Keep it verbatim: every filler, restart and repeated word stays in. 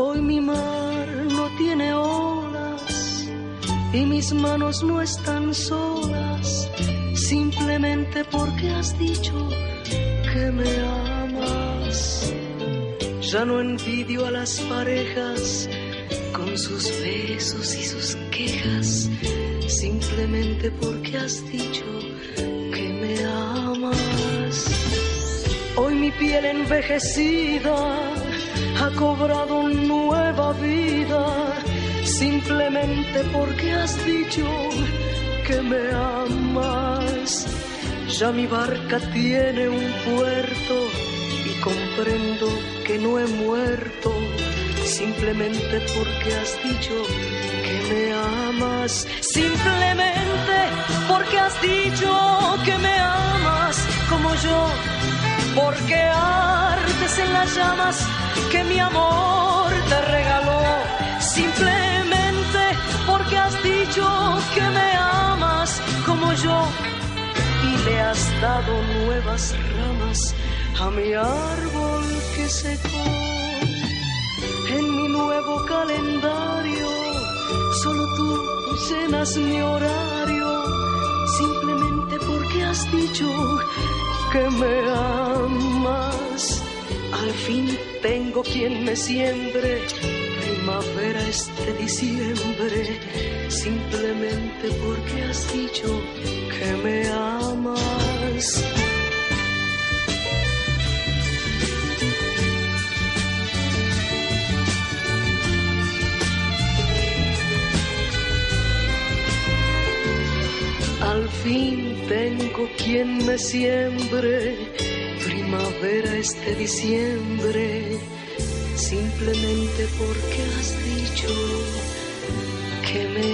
Hoy mi mar no tiene olas y mis manos no están solas, simplemente porque has dicho que me amas. Ya no envidio a las parejas con sus besos y sus quejas, simplemente porque has dicho que me amas. Hoy mi piel envejecida ha cobrado nueva vida, simplemente porque has dicho que me amas. Ya mi barca tiene un puerto y comprendo que no he muerto, simplemente porque has dicho que me amas. Simplemente porque has dicho que me amas como yo, porque ardes en las llamas que mi amor te regaló. Simplemente porque has dicho que me amas como yo y le has dado nuevas ramas a mi árbol que secó. En mi nuevo calendario solo tú llenas mi horario, simplemente porque has dicho que me amas. Al fin tengo quien me siembre primavera este diciembre, simplemente porque has dicho que me amas. Al fin tengo quien me siembre primavera este diciembre, simplemente porque has dicho que me